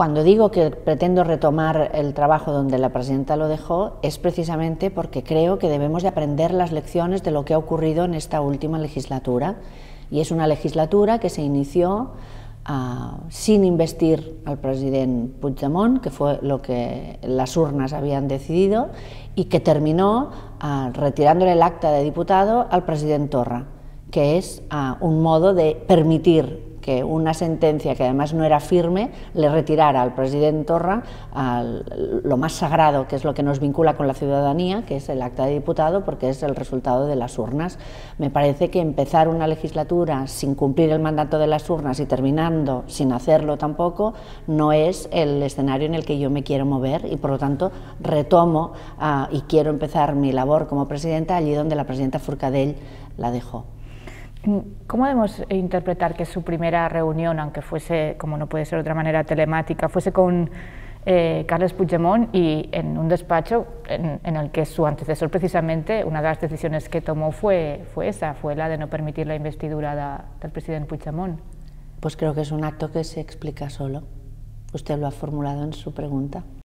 Cuando digo que pretendo retomar el trabajo donde la presidenta lo dejó, es precisamente porque creo que debemos de aprender las lecciones de lo que ha ocurrido en esta última legislatura. Y es una legislatura que se inició sin investir al president Puigdemont, que fue lo que las urnas habían decidido, y que terminó retirándole el acta de diputado al president Torra, que es un modo de permitir que una sentencia que además no era firme le retirara al president Torra lo más sagrado, que es lo que nos vincula con la ciudadanía, que es el acta de diputado, porque es el resultado de las urnas. Me parece que empezar una legislatura sin cumplir el mandato de las urnas y terminando sin hacerlo tampoco no es el escenario en el que yo me quiero mover, y por lo tanto retomo y quiero empezar mi labor como presidenta allí donde la presidenta Forcadell la dejó. ¿Cómo debemos interpretar que su primera reunión, aunque fuese, como no puede ser de otra manera, telemática, fuese con Carles Puigdemont y en un despacho en el que su antecesor, precisamente, una de las decisiones que tomó fue la de no permitir la investidura del presidente Puigdemont? Pues creo que es un acto que se explica solo. Usted lo ha formulado en su pregunta.